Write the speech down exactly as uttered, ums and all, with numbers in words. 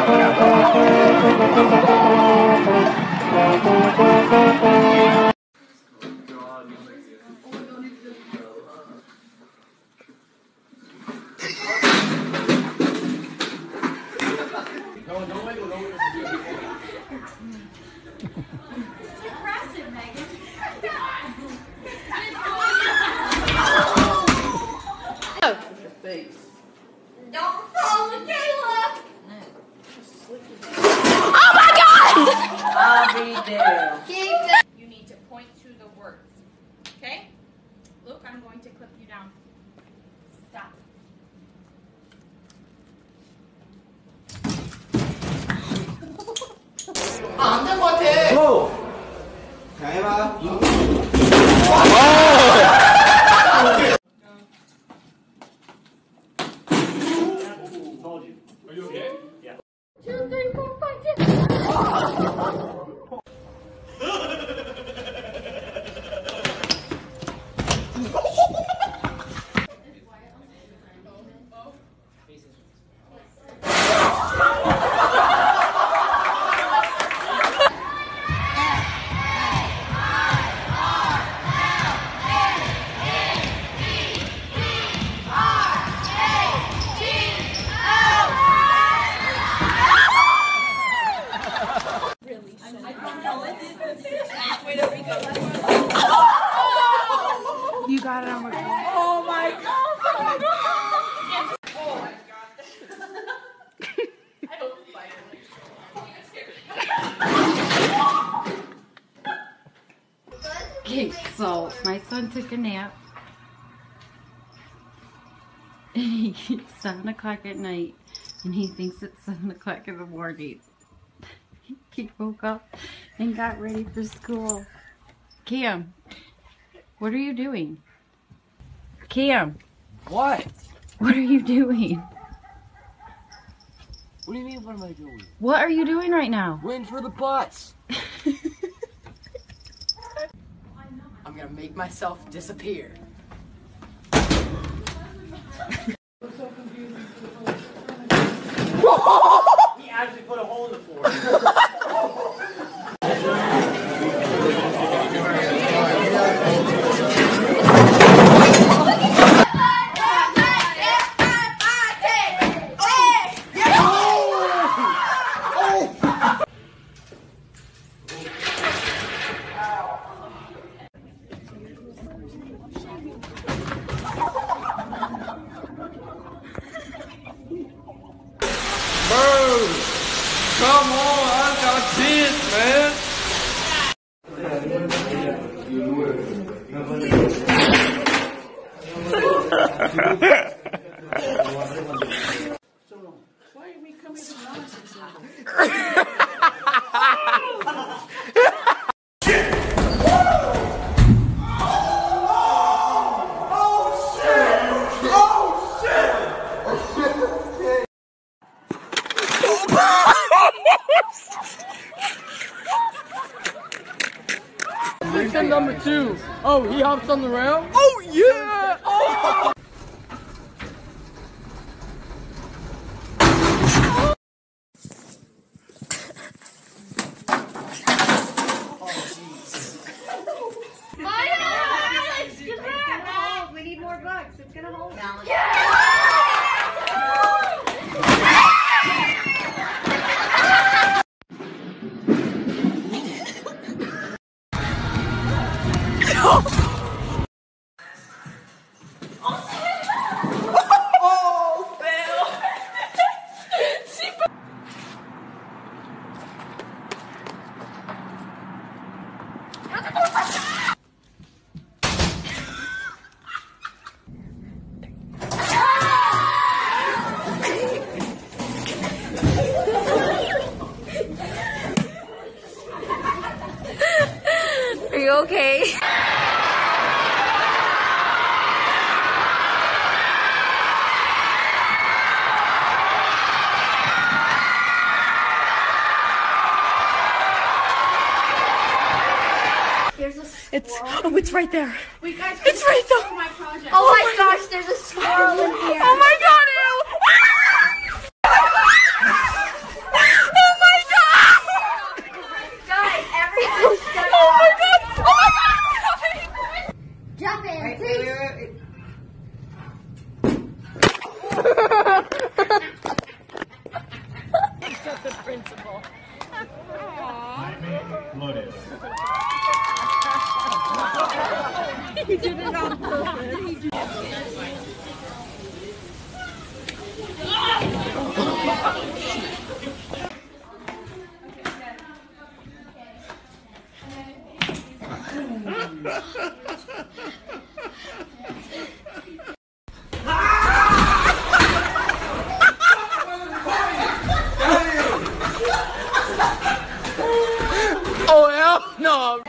Don't fall, Michaela! Oh my God! I'll be there. You need to point to the words. Okay? Luke, I'm going to clip you down. Stop. 안 된 것 같아. 오. 잘해봐. Are you okay? Yeah. Two, three, four, five, six. You got it on my phone. Oh my God! Oh my God! Oh my God! I hope it's fire. Okay, so my son took a nap. It's seven o'clock at night, and he thinks it's seven o'clock in the morning. He woke up and got ready for school. Cam, what are you doing? Cam, What? what are you doing? What do you mean, what am I doing? What are you doing right now? Waiting for the bus. I'm gonna make myself disappear. He actually put a hole in the floor. Come on, I got kids, man. Why are we coming to nonsense? Victim number two. Oh, he hops on the rail? Oh, yeah! Oh! We need more bugs. It's gonna hold. Are you okay? It's oh, it's right there. Wait, guys, It's right there. my project. Oh my gosh, there's a squirrel in here. Oh my god, ew. Wait, wait, wait, wait. Such a principal. Loaded. He did it on purpose. He did. Oh hell no!